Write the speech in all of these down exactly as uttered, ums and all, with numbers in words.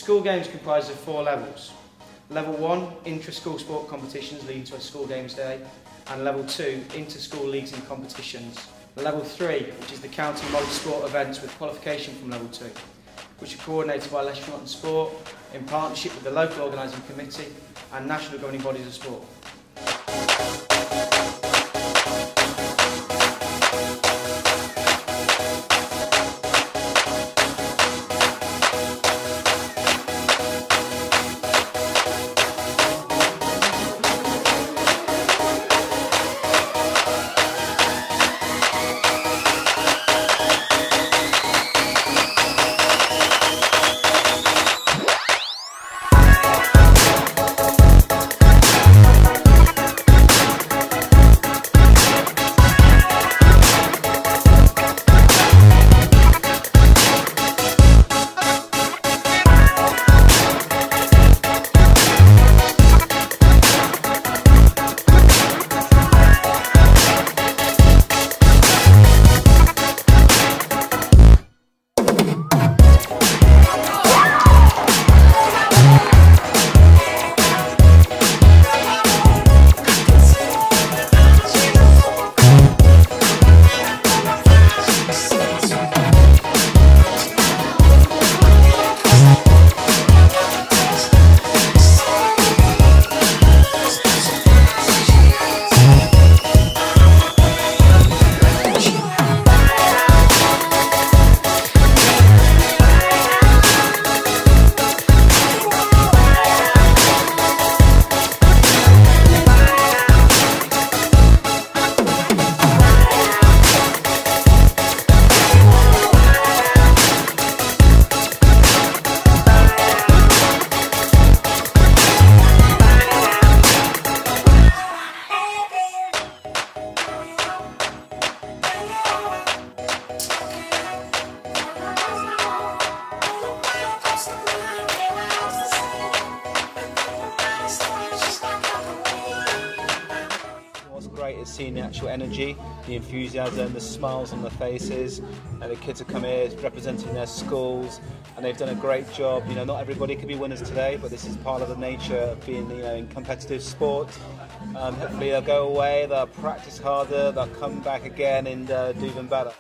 school games comprise of four levels. Level one, intra-school sport competitions leading to a school games day, and level two, inter-school leagues and competitions. Level three, which is the county multi-sport events with qualification from level two, which are coordinated by Leicester and Rutland Sport in partnership with the local organising committee and national governing bodies of sport. Great is seeing the actual energy, the enthusiasm, the smiles on the faces, and the kids have come here representing their schools, and they've done a great job. You know, not everybody could be winners today, but this is part of the nature of being, you know, in competitive sport. Um, hopefully they'll go away, they'll practice harder, they'll come back again and uh, do even better.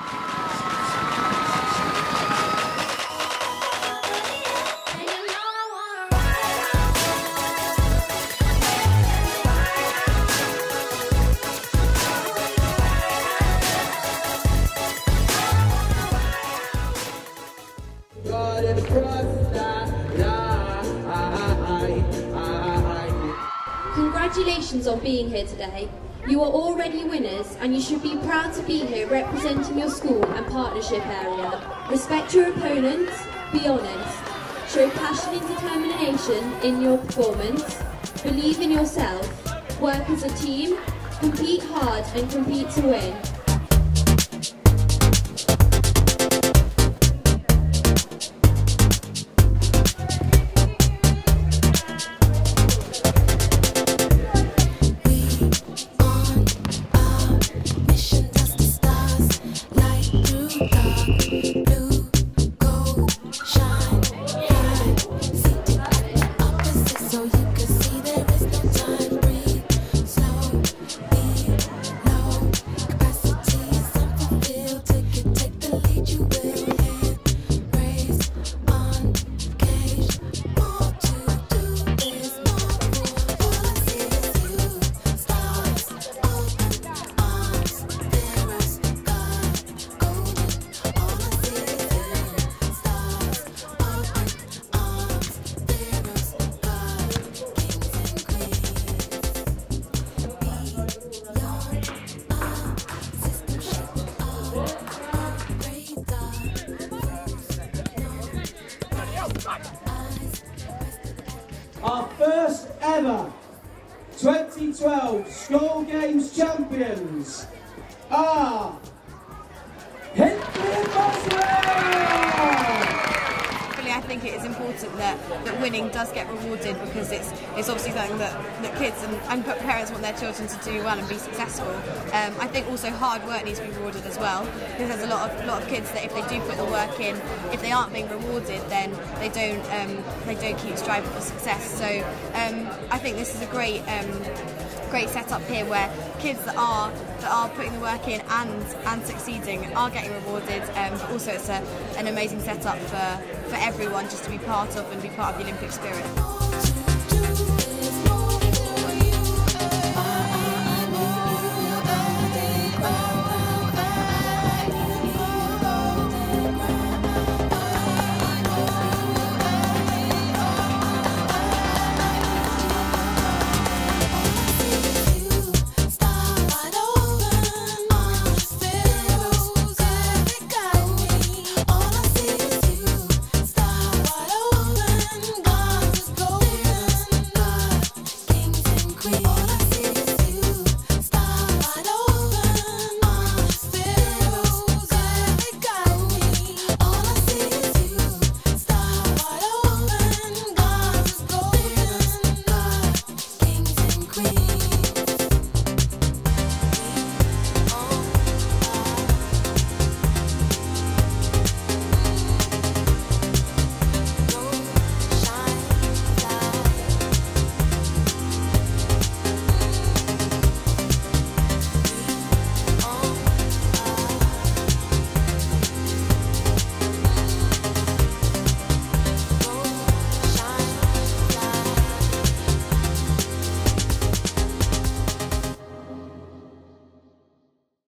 Congratulations on being here today. You are already winners and you should be proud to be here representing your school and partnership area. Respect your opponents, be honest, show passion and determination in your performance, believe in yourself, work as a team, compete hard and compete to win. Our first ever twenty twelve School Games champions are Hinkley and Boswell! I think think it is important that, that winning does get rewarded, because it's it's obviously something that, that kids and, and parents want their children to do well and be successful. Um, I think also hard work needs to be rewarded as well, because there's a lot of lot of kids that if they do put the work in, if they aren't being rewarded, then they don't um, they don't keep striving for success. So um, I think this is a great um, great setup here where kids that are that are putting the work in and and succeeding are getting rewarded. Um, but also it's a, an amazing setup for for everyone just to be part of and be part of the Olympic spirit.